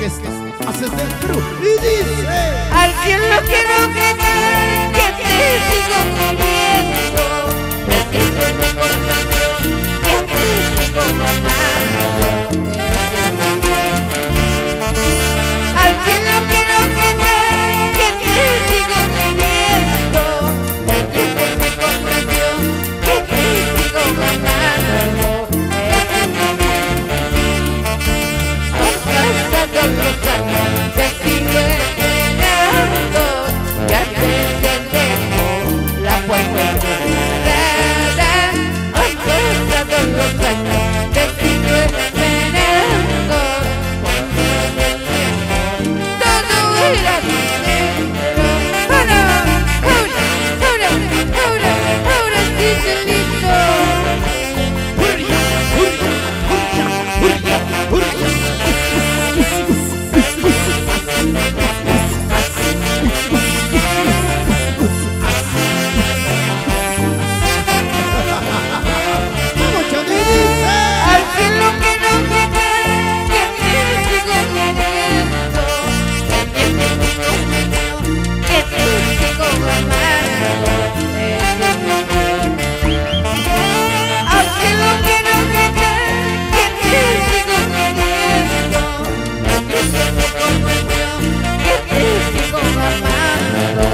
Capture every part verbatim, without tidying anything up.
que haces del Perú. Y dice: al cielo quiero gritar que te sigo queriendo, que siempre me convenció, que te sigo amando. Al cielo quiero gritar que te sigo queriendo, que siempre me convenció, que te sigo amando. Pasados los años te sigo esperando, ya te tengo la puerta cerrada. Han pasado los años te sigo esperando, cuando de lejos todo era dinero. Ahora, ahora, ahora, ahora, ahora sí estoy listo. Hurria, hurria, hurria, hurria, hurria. Al cielo quiero gritar que te sigo queriendo, que te sigo, que te sigo amando. Al cielo quiero gritar que te sigo queriendo, que te sigo, que te sigo amando.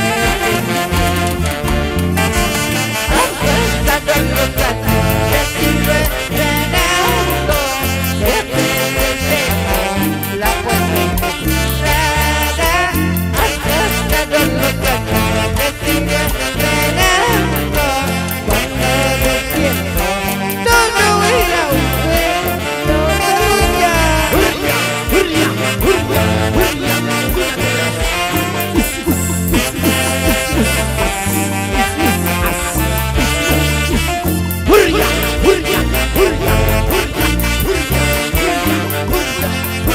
Han pasado los años, te sigo esperando, que te dejo la puerta cerrada. Han pasado los años, te sigo esperando, cuando de tiempo todo era un cuento. Hurria, hurria, hurria, hurria, hurria, hurria, hurria, hurria, hurria,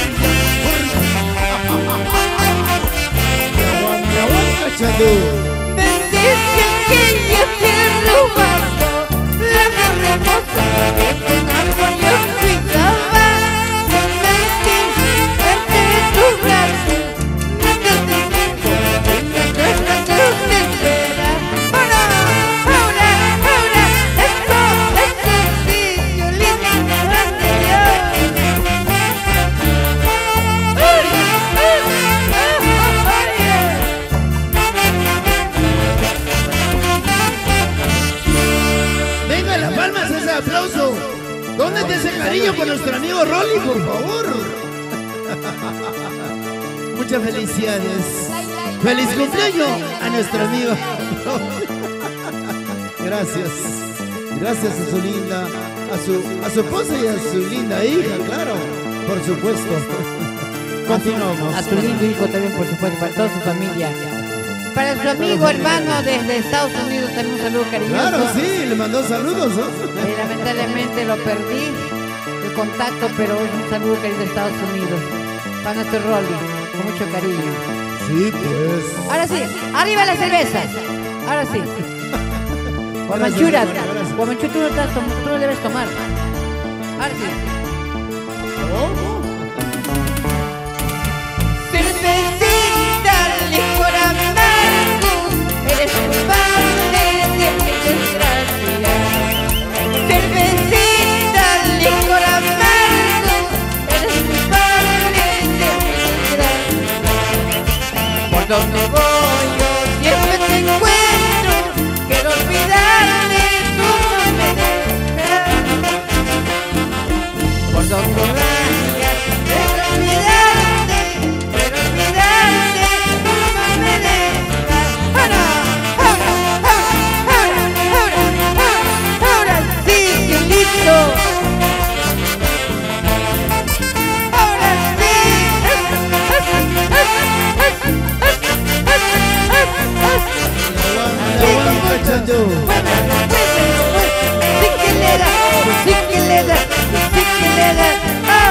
hurria, hurria. Me dicen que yo te he robado la más hermosa que en algo yo cuidaba. Me metí entre tus brazos, me quedé dentro y me dejaste entera. Ahora, ahora, ahora, esto es sencillo, linda canción. Venga, las palmas, ese aplauso. ¿Dónde está ese cariño con nuestro amigo Rolly, por favor? Muchas felicidades. ¡Feliz cumpleaños a nuestro amigo! Gracias. Gracias a su linda, a su, a su esposa y a su linda hija, claro. Por supuesto. Continuamos. A su lindo hijo también, por supuesto, para toda su familia. Para su amigo hermano desde Estados Unidos también un saludo cariñoso. Claro, sí, le mandó saludos, ¿no? Eh, lamentablemente lo perdí el contacto, pero es un saludo cariño de Estados Unidos. Para nuestro Rolly, con mucho cariño. Sí, pues. Ahora sí, arriba las cervezas. Ahora sí. Guamanchura, Guamanchura, tú no, estás tom- tú no debes tomar. Ahora sí. Cervecita, licor amargo, eres culpable de mi desgracia. Cervecita, licor amargo, eres culpable de mi desgracia. Por donde voy yo siempre te encuentro, quiero olvidarme, tú no me dejas. Por donde vayas, quiero olvidarte, quiero olvidarte, tú no me dejas. Ahora, ahora, ahora, ahora, ahora, ahora sí, listo. Ahora sí. Sí que le da, sí que le da, sí que le da.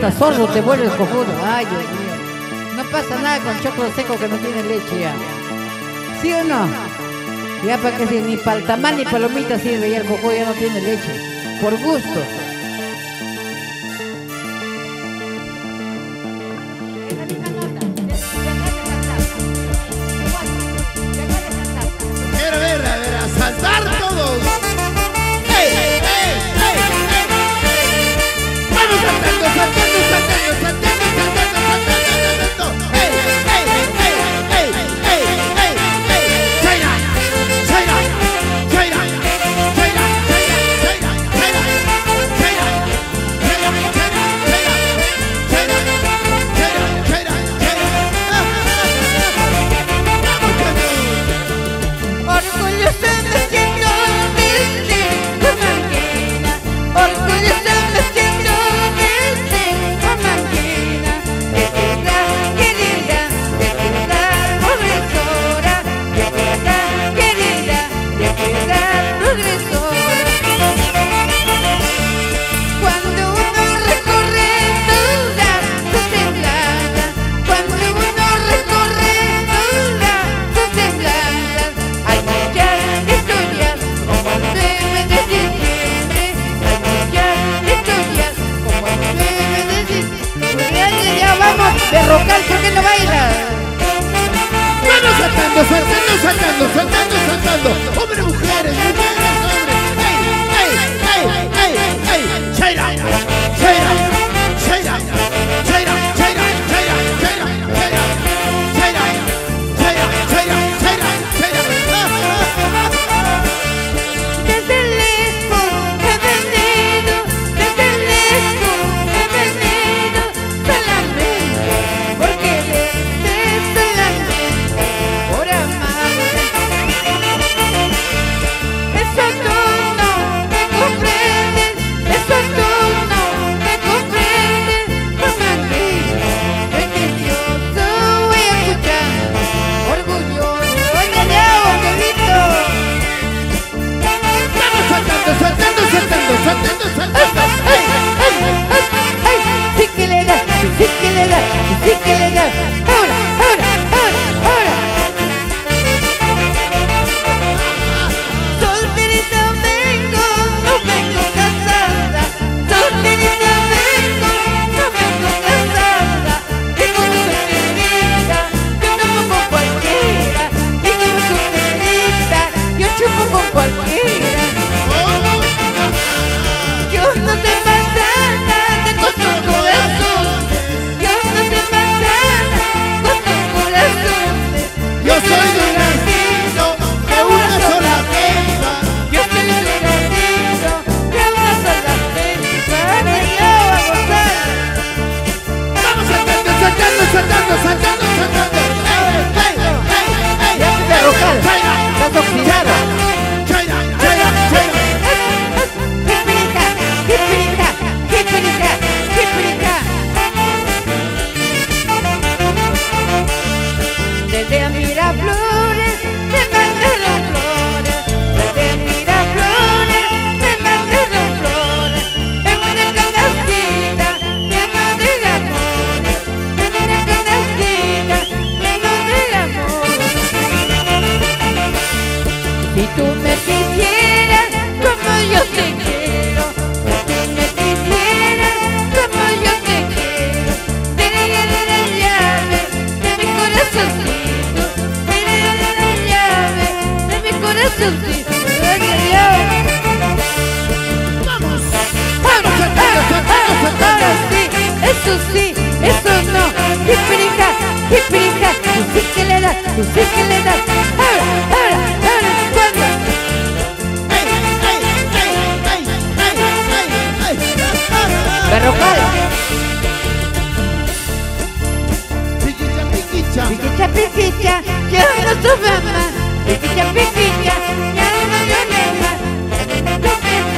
hasta sordo te vuelves cojudo. Ay, Dios mío. No pasa nada con choclo seco que no tiene leche ya. ¿Sí o no? Ya para que si ni para el tamal ni palomita sirve, ya el cojudo ya no tiene leche. Por gusto. Quiero ver, a ver, a saltar todos. ¡Ey, ey, ey, ey, ey! ¡Vamos saltando, saltando, saltando, saltando, saltando, saltando, saltando! ¡Ey, ey, ey, ey, ey, ey, ey! ¡Chaira! ¡Chaira! ¡Chaira! ¡Chaira! ¡Chaira! ¡Chaira! ¡Chaira! ¡Chaira! ¡Chaira! ¡Chaira! ¡Chaira! Orgulloso me siento de ser humanquina. Orgulloso me siento de ser humanquina. De verdad querida, de verdad progresora. De verdad querida, de verdad progresora. Cuando uno recorre toda su semblanza, cuando uno recorre toda su semblanza, hay muchas historias como el nueve de diciembre, hay muchas historias como el nueve de diciembre. Ya, ya, ya, vamos, Berrocal, ¿por qué no bailas? Vamos saltando, saltando, saltando, saltando, saltando. Hombres, mujeres, mujeres, hombres. ¡Ey, ey, ey, ey, ey! ¡Chaira! ¡Chaira! ¡Chaira! ¡Chaira! ¡Chaira! ¡Chaira! ¡Chaira! ¡Chaira! ¡Chaira! ¡Chaira! ¡Chaira! ¡Chaira! Desde lejos he venido, desde lejos he venido, solamente por quererte, solamente por amarte. Eso tú no me comprendes, eso tú no me comprendes, humanquina. Precioso voy a escuchar, orgulloso, oye, bonito. Vamos saltando, saltando, saltando, saltando, saltando. ¡Ey, ey, ¡Ay! ¡Sí que le da! ¡Sí que le da! ¡Sí que le da! ¡Ahora! ¡Ahora! ¡Ahora! ¡Ahora! Solterita vengo, no vengo casada. Solterita vengo, no vengo casada. Digo solterita, yo no como cualquiera. Digo solterita, yo chupo con cualquiera. Yo no te manzana, te costo el corazón. Yo no te manzana, costo el corazón. Yo soy de un artista de una sola pieza. Yo soy un gatito de una sola pieza. Yo a gozar. Vamos saltando, saltando, saltando, saltando, saltando. ¡Ey, ey, ey, ey! Ya te Berrocal, ¡Chaira! estás oxidado. ¡Chaira! ¡Chaira! ¡Chaira! ¡Jipirica! ¡Jipirica! ¡Jipirica! ¡Jipirica! Desde Miraflores me mandaron flores, desde Miraflores me mandaron flores, en una canastita llena de amores, en una canastita llena de amores. Si tú me quisieras como yo te quiero, si tú me quisieras como yo te quiero, te daré la llave de mi corazoncito, te daré la llave de mi corazoncito, te daré la llave. ¡Vamos! Ahora, saltando, saltando, saltando. ahora sí, eso sí, eso no, jipirica, jipirica, tú sí que le das, tú sí que le das, ahora, ahora, ahora, cuando. ¡Ey, ey, ey, ey, ey, ey, ey! Berrocal, Piquicha, piquicha. piquicha, piquicha, yo no soy mamá, piquicha, piquicha, ya no yo nada, olvida tu pena,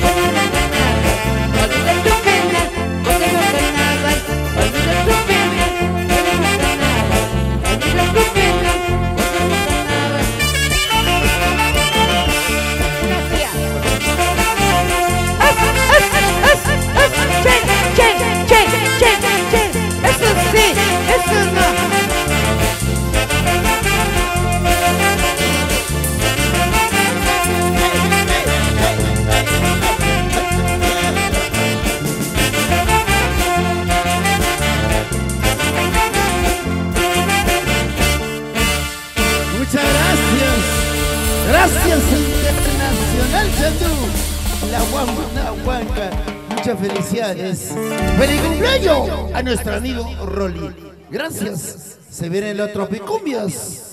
olvida tu pena, porque no carnaval, olvida tu pena, porque no carnaval, olvida tu pena, porque no carnaval. Gracias. ¡As, as, as, as! ¡Che, che, che! Gracias Internacional Chandú, la guampa, guanca. Muchas felicidades. ¡Feliz cumpleaños a nuestro amigo Rolly! Gracias. Se vienen los tropicumbias.